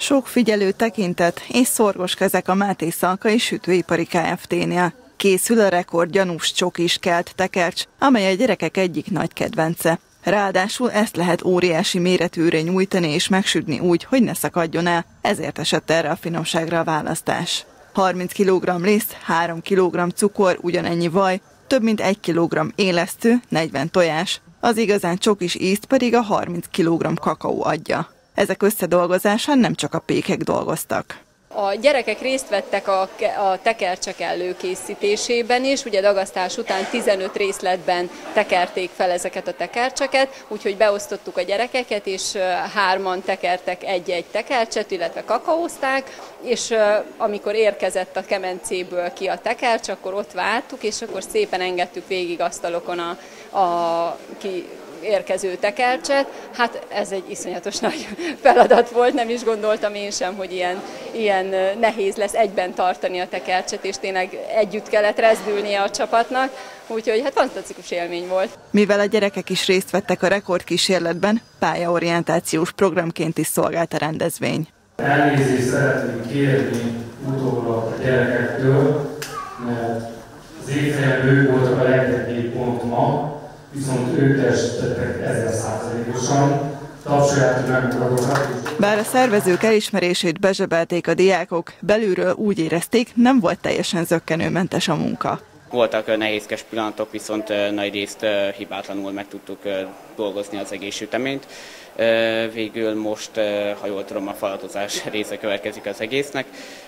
Sok figyelő tekintet és szorgos kezek a Máté Szalkai Sütőipari Kft-nél. Készül a rekord gyanús csokis kelt tekercs, amely a gyerekek egyik nagy kedvence. Ráadásul ezt lehet óriási méretűre nyújtani és megsütni úgy, hogy ne szakadjon el, ezért esett erre a finomságra a választás. 30 kg liszt, 3 kg cukor, ugyanennyi vaj, több mint 1 kg élesztő, 40 tojás. Az igazán csokis ízt pedig a 30 kg kakaó adja. Ezek összedolgozásán nem csak a pékek dolgoztak. A gyerekek részt vettek a tekercsek előkészítésében is, ugye dagasztás után 15 részletben tekerték fel ezeket a tekercseket, úgyhogy beosztottuk a gyerekeket, és 3-an tekertek egy-egy tekercset, illetve kakaózták, és amikor érkezett a kemencéből ki a tekercs, akkor ott vártuk, és akkor szépen engedtük végig asztalokon a érkező tekercset. Hát ez egy iszonyatos nagy feladat volt, nem is gondoltam én sem, hogy ilyen nehéz lesz egyben tartani a tekercset, és tényleg együtt kellett rezdülnie a csapatnak, úgyhogy hát fantasztikus élmény volt. Mivel a gyerekek is részt vettek a rekordkísérletben, pályaorientációs programként is szolgált a rendezvény. Elnézést szeretnénk kérni utólag a gyerekektől, mert az évfejem ők voltak a leggyengébb pont ma, viszont ők teljesítettek 1000%-osan, tapsoljátok meg magakat. Bár a szervezők elismerését bezsebelték a diákok, belülről úgy érezték, nem volt teljesen zökkenőmentes a munka. Voltak nehézkes pillanatok, viszont nagy részt hibátlanul meg tudtuk dolgozni az egész süteményt. Végül most, ha jól tudom, a falatozás része következik az egésznek.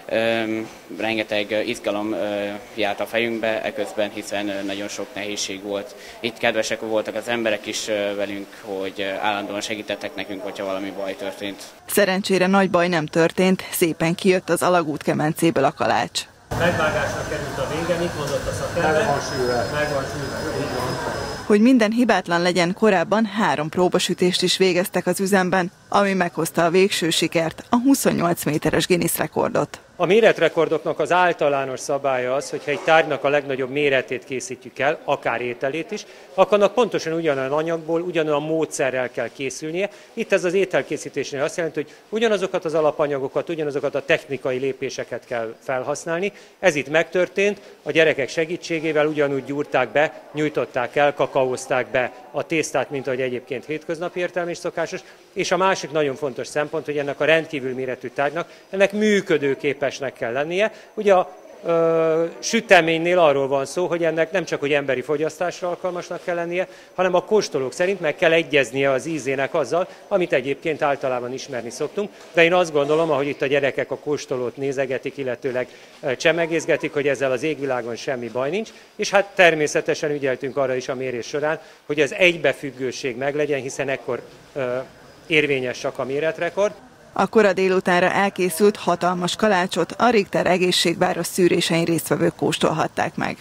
Rengeteg izgalom járt a fejünkbe eközben, hiszen nagyon sok nehézség volt. Itt kedvesek voltak az emberek is velünk, hogy állandóan segítettek nekünk, hogyha valami baj történt. Szerencsére nagy baj nem történt, szépen kijött az alagút kemencéből a kalács. Megvágásra került a vége, mit mondott a szakember? Meg van sűrve, így van. Hogy minden hibátlan legyen, korábban 3 próbasütést is végeztek az üzemben, ami meghozta a végső sikert, a 28 méteres Guinness rekordot. A méretrekordoknak az általános szabálya az, hogyha egy tárgynak a legnagyobb méretét készítjük el, akár ételét is, akkor annak pontosan ugyanolyan anyagból, ugyanolyan módszerrel kell készülnie. Itt ez az ételkészítésnél azt jelenti, hogy ugyanazokat az alapanyagokat, ugyanazokat a technikai lépéseket kell felhasználni. Ez itt megtörtént, a gyerekek segítségével ugyanúgy gyúrták be, nyújtották el, kakaózták be a tésztát, mint ahogy egyébként hétköznapi értelme és szokásos. És a másik nagyon fontos szempont, hogy ennek a rendkívül méretű tárgynak, ennek működőképesnek kell lennie. Ugye a süteménynél arról van szó, hogy ennek nem csak hogy emberi fogyasztásra alkalmasnak kell lennie, hanem a kóstolók szerint meg kell egyeznie az ízének azzal, amit egyébként általában ismerni szoktunk. De én azt gondolom, ahogy itt a gyerekek a kóstolót nézegetik, illetőleg csemegézgetik, hogy ezzel az égvilágon semmi baj nincs, és hát természetesen ügyeltünk arra is a mérés során, hogy az egybefüggőség meglegyen, hiszen ekkor érvényes csak a méretrekord. A kora délutánra elkészült hatalmas kalácsot a Richter egészségváros szűrésein résztvevők kóstolhatták meg.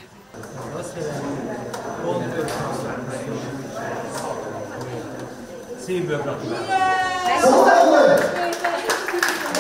Szívből gratulálok!